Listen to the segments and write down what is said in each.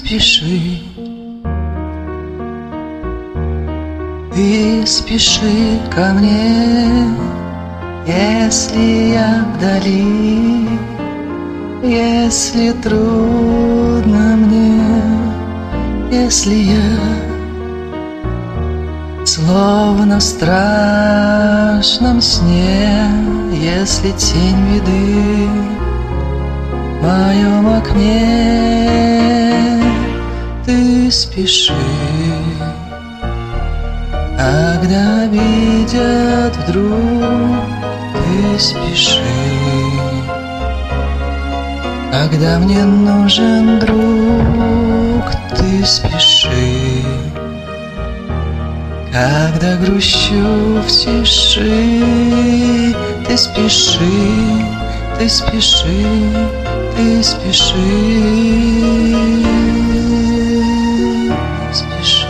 спеши, ты спеши ко мне, если я вдали, если трудно мне, если я словно в страшном сне, если тень беды в моем окне, ты спеши, когда видят вдруг, ты спеши, когда мне нужен друг, ты спеши, когда грущу в тиши, ты спеши, ты спеши, ты спеши, спеши.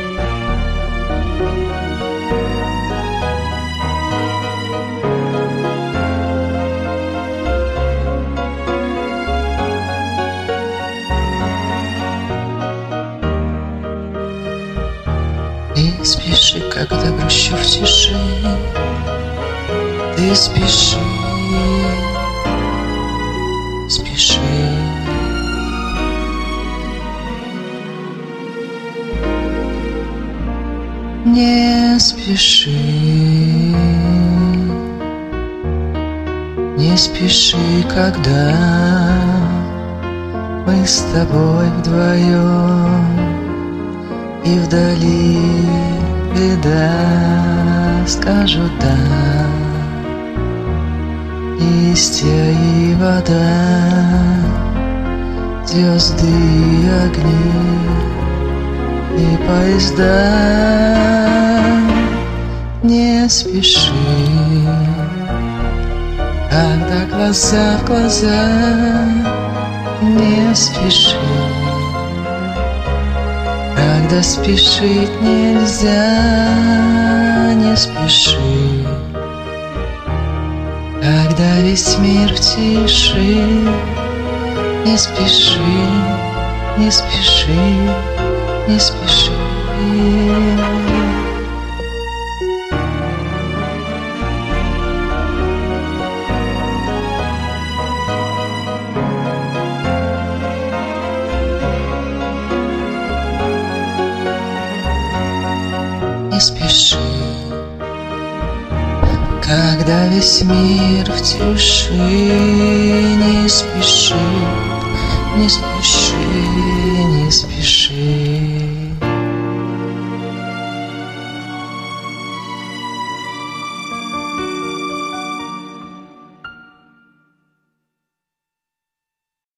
Ты спеши, когда грущу в тиши, ты спеши, спеши. Не спеши, не спеши, когда мы с тобой вдвоем, и вдали беда, скажу да, листья и вода, звезды и огни, и поезда. Не спеши, когда глаза в глаза, не спеши, когда спешить нельзя, не спеши, когда весь мир в тиши, не спеши, не спеши, не спеши. Не спеши, когда весь мир в тиши, не спеши, не спеши, не спеши.